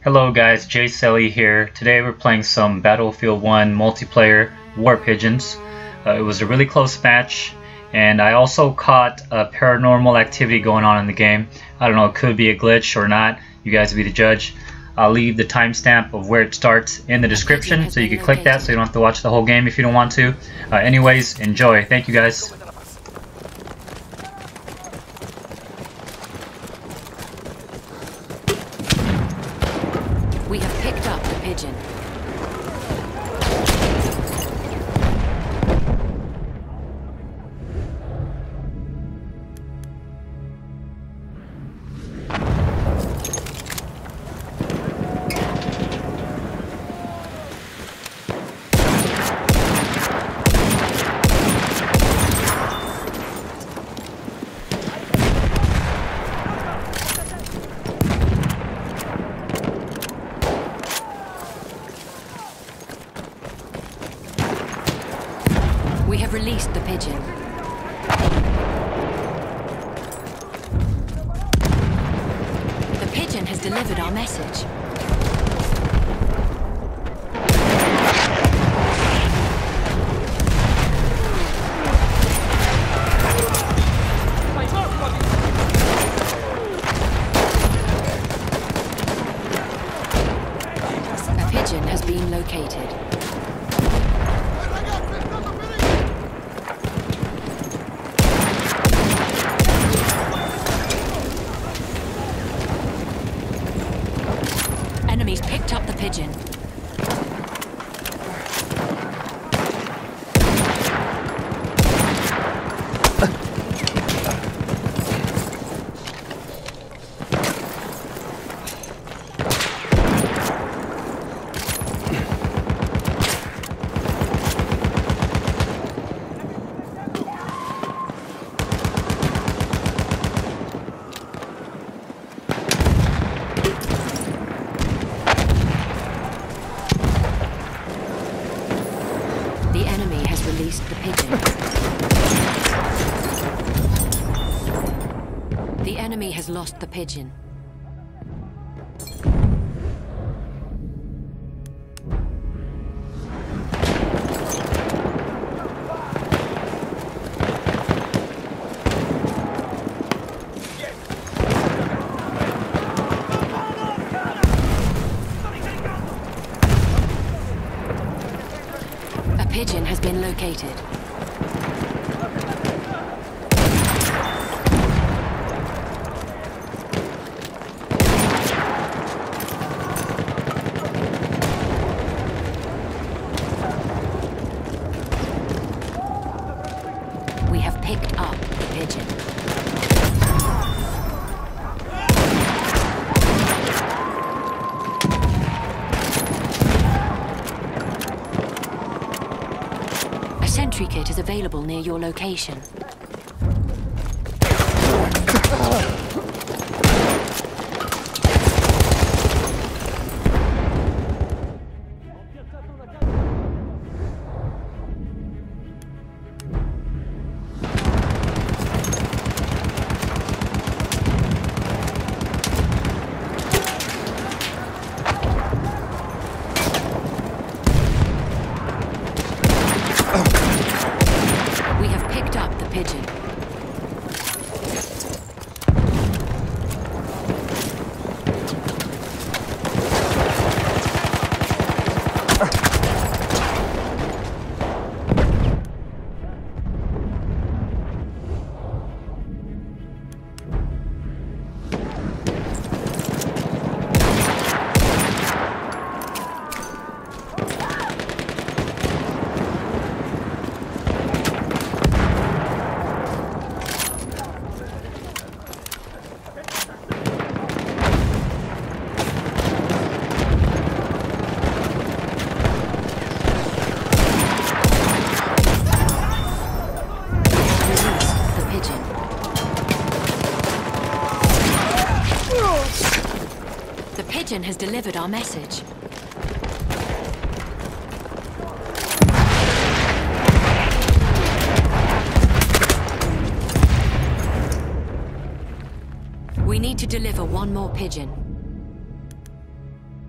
Hello guys, j.celi here. Today we're playing some Battlefield 1 multiplayer War Pigeons. It was a really close match, and I also caught a paranormal activity going on in the game. I don't know, it could be a glitch or not. You guys be the judge. I'll leave the timestamp of where it starts in the description, so you can click that so you don't have to watch the whole game if you don't want to. Anyways, enjoy. Thank you guys. We have picked up the pigeon. We have released the pigeon. The pigeon has delivered our message. A pigeon has been located. Enemies picked up the pigeon. The enemy has released the pigeon. The enemy has lost the pigeon. A pigeon has been located. We have picked up the pigeon. A sentry kit is available near your location. We have picked up the pigeon. The pigeon has delivered our message. We need to deliver one more pigeon.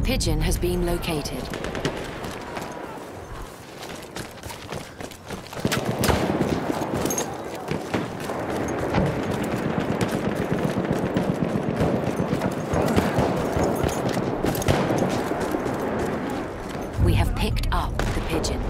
pigeon has been located. We have picked up the pigeon.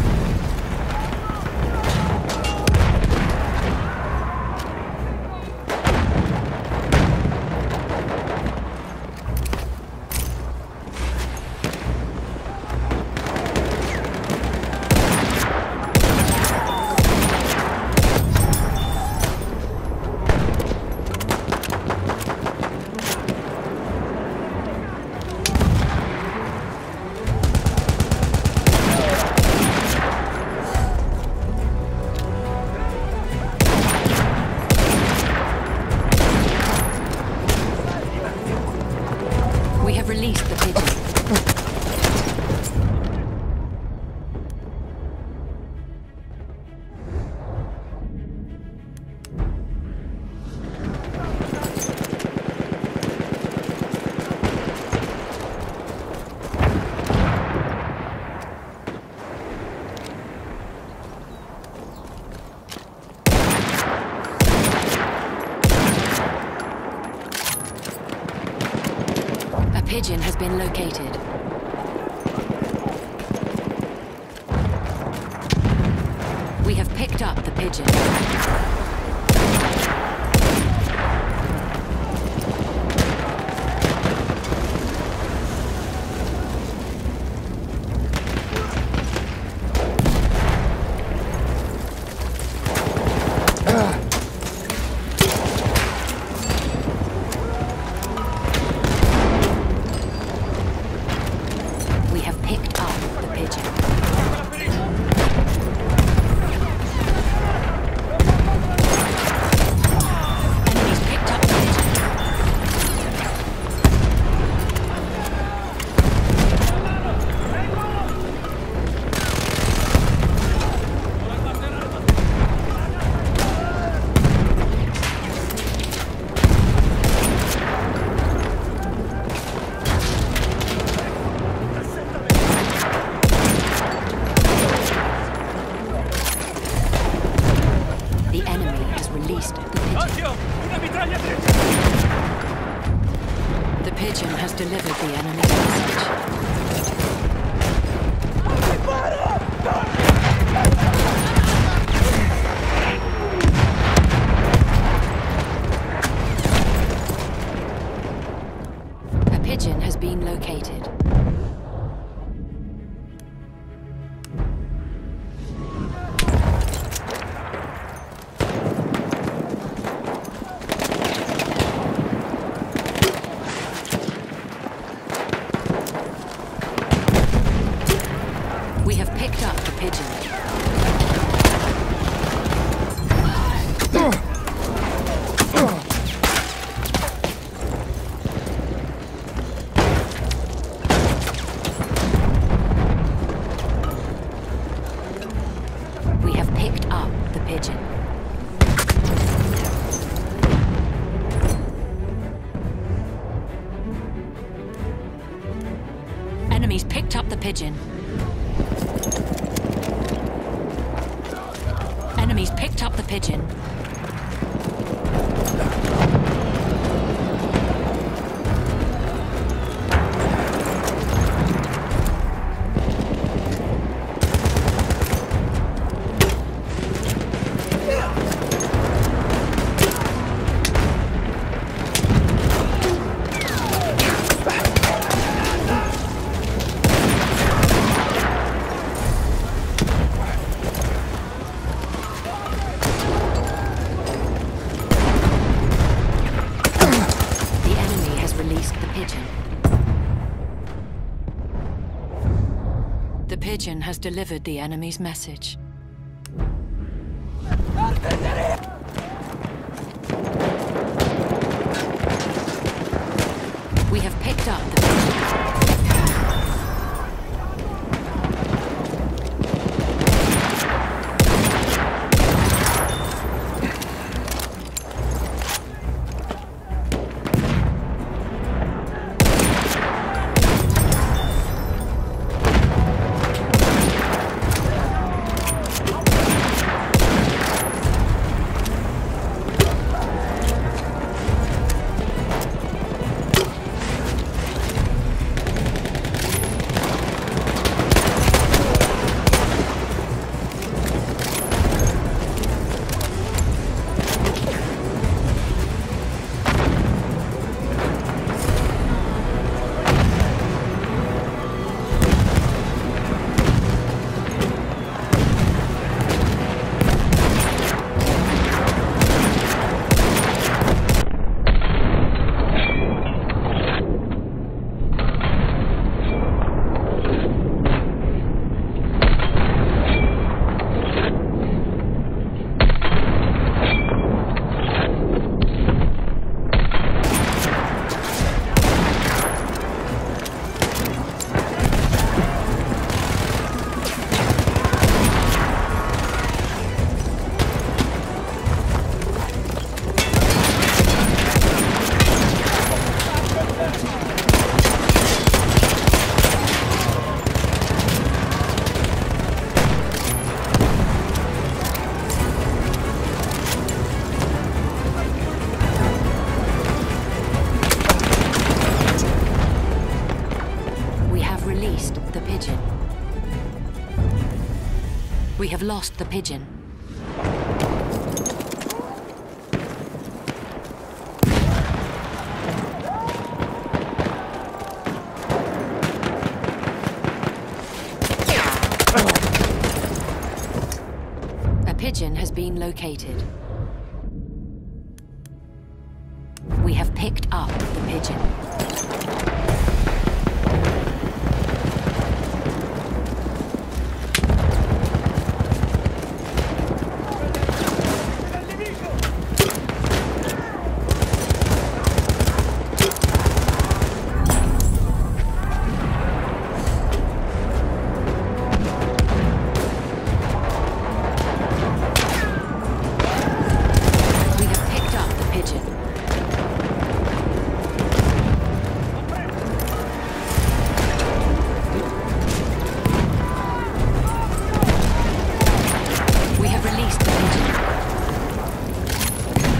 Release the pigeon. Pigeon has been located. We have picked up the pigeon. The pigeon has delivered the enemy's message. A pigeon has been located. We have picked up the pigeon. We have picked up the pigeon. Enemies picked up the pigeon. Enemies picked up the pigeon. The pigeon has delivered the enemy's message. We have picked up the pigeon. have lost the pigeon. A pigeon has been located. We have picked up the pigeon.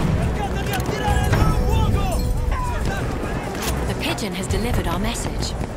Has delivered our message.